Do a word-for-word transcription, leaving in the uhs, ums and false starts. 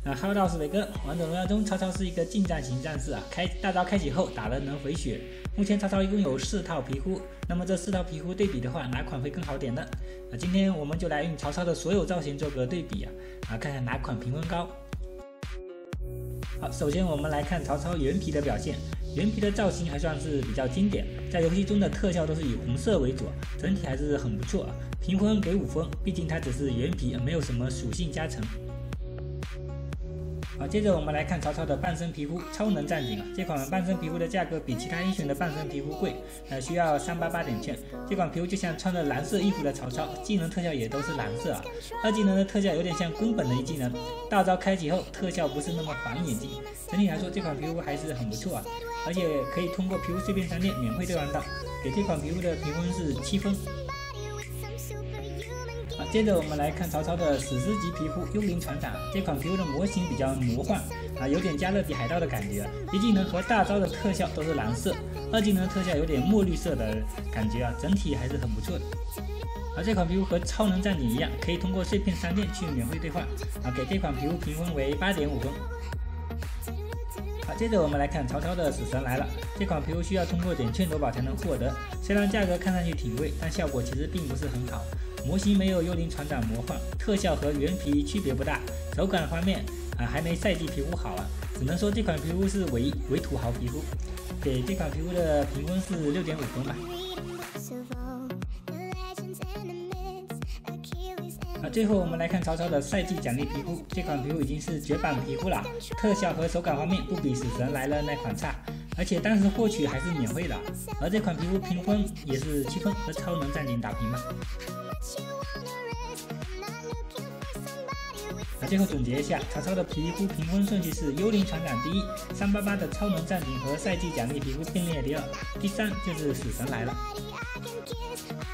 啊哈喽，大家好，我是伟哥。王者荣耀中，曹操是一个近战型战士啊，开大招开启后打人能回血。目前曹操一共有四套皮肤，那么这四套皮肤对比的话，哪款会更好点呢？啊，今天我们就来用曹操的所有造型做个对比啊，啊，看看哪款评分高。好，首先我们来看曹操原皮的表现，原皮的造型还算是比较经典，在游戏中的特效都是以红色为主，整体还是很不错啊。评分给五分，毕竟它只是原皮，没有什么属性加成。好，接着我们来看曹操的半身皮肤超能战警啊，这款半身皮肤的价格比其他英雄的半身皮肤贵，呃，需要三百八十点券。这款皮肤就像穿着蓝色衣服的曹操，技能特效也都是蓝色啊。二技能的特效有点像宫本的一技能，大招开启后特效不是那么晃眼睛。整体来说，这款皮肤还是很不错啊，而且可以通过皮肤碎片商店免费兑换到，给这款皮肤的评分是七分。好，接着我们来看曹操的史诗级皮肤幽灵船长，这款皮肤的模型比较魔幻啊，有点加勒比海盗的感觉。一技能和大招的特效都是蓝色，二技能的特效有点墨绿色的感觉啊，整体还是很不错的。而这款皮肤和超能战警一样，可以通过碎片商店去免费兑换啊，给这款皮肤评分为八点五分。好，接着我们来看曹操的死神来了，这款皮肤需要通过点券夺宝才能获得，虽然价格看上去挺贵，但效果其实并不是很好。模型没有幽灵船长魔幻，特效和原皮区别不大，手感方面啊还没赛季皮肤好啊，只能说这款皮肤是伪伪土豪皮肤，给这款皮肤的评分是六点五分吧。啊，最后我们来看曹操的赛季奖励皮肤，这款皮肤已经是绝版皮肤了，特效和手感方面不比死神来了那款差，而且当时获取还是免费的，而这款皮肤评分也是七分，和超能战警打平吧。那最后总结一下，曹操的皮肤评分顺序是幽灵船长第一，三八八的超能战警和赛季奖励皮肤并列第二，第三就是死神来了。